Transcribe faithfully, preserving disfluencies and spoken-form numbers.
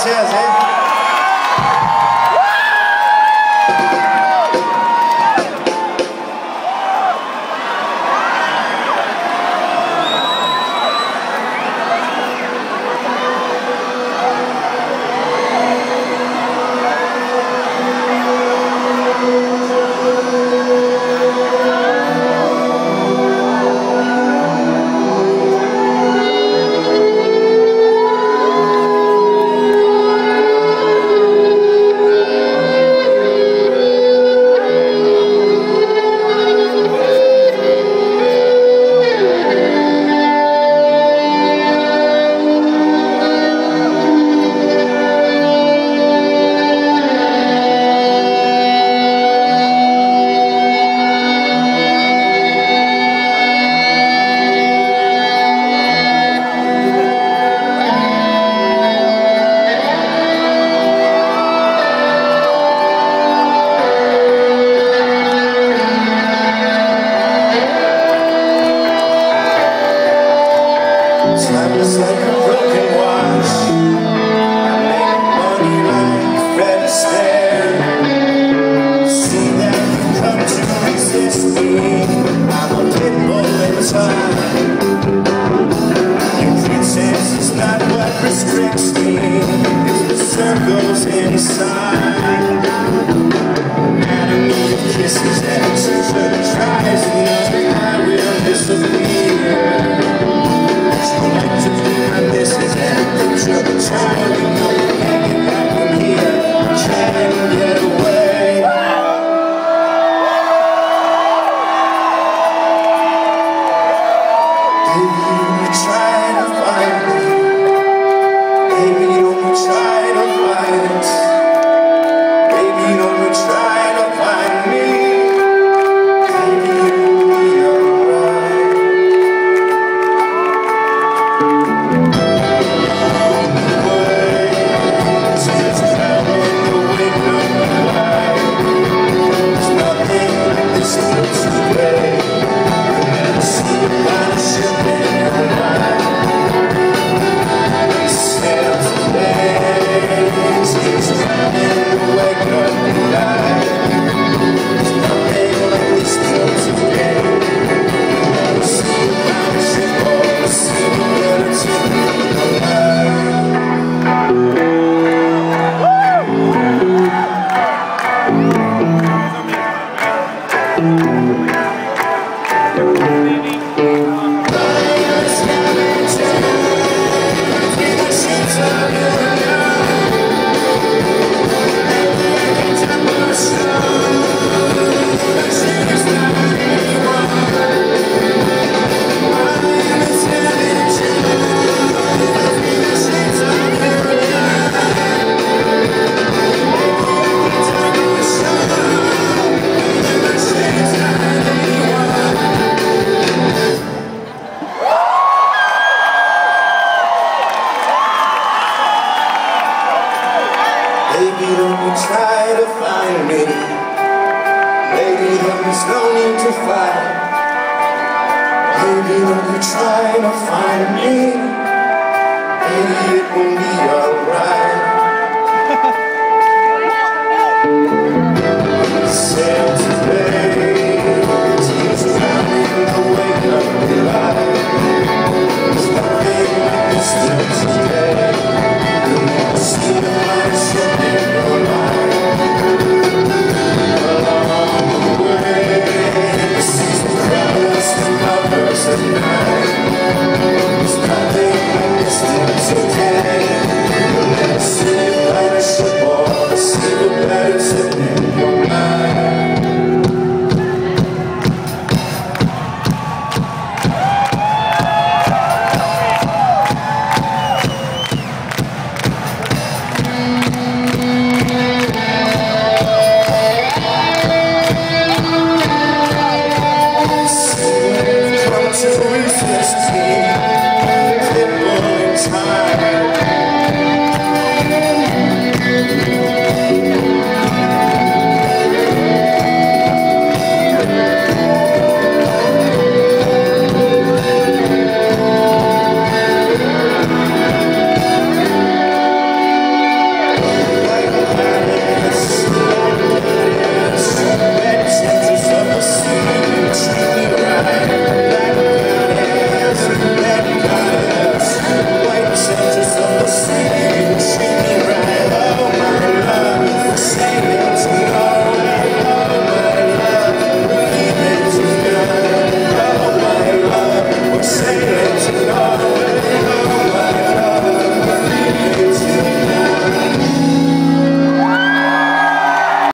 gracias. ¿eh? Time is like a broken watch. I make money like Fred Astaire. See that you come to resist me. I'm a pit bull in time. Your pretense is not what restricts me. It's the circles inside. Anatomy of kisses that teacher tries to know I will disappear. This is a picture of a child, you know, hanging back from here, trying to get away. Baby, you try to find me. Baby, don't you try to fight. Baby, don't you try to find me. Baby, you'll be alright. Baby, don't you try to find me. Baby, there's no need to fight. Baby, don't you try to find me. Baby, it will be alright. Sail today, tears drowning the wake of the light. There's nothing like this till today. You'll never see the light ship in your life. Along the way, the seas will crowd us and lovers at night. There's nothing like this till today. You'll never see the light ship or the sea will better sit in your mind. To resist me, flip all in time.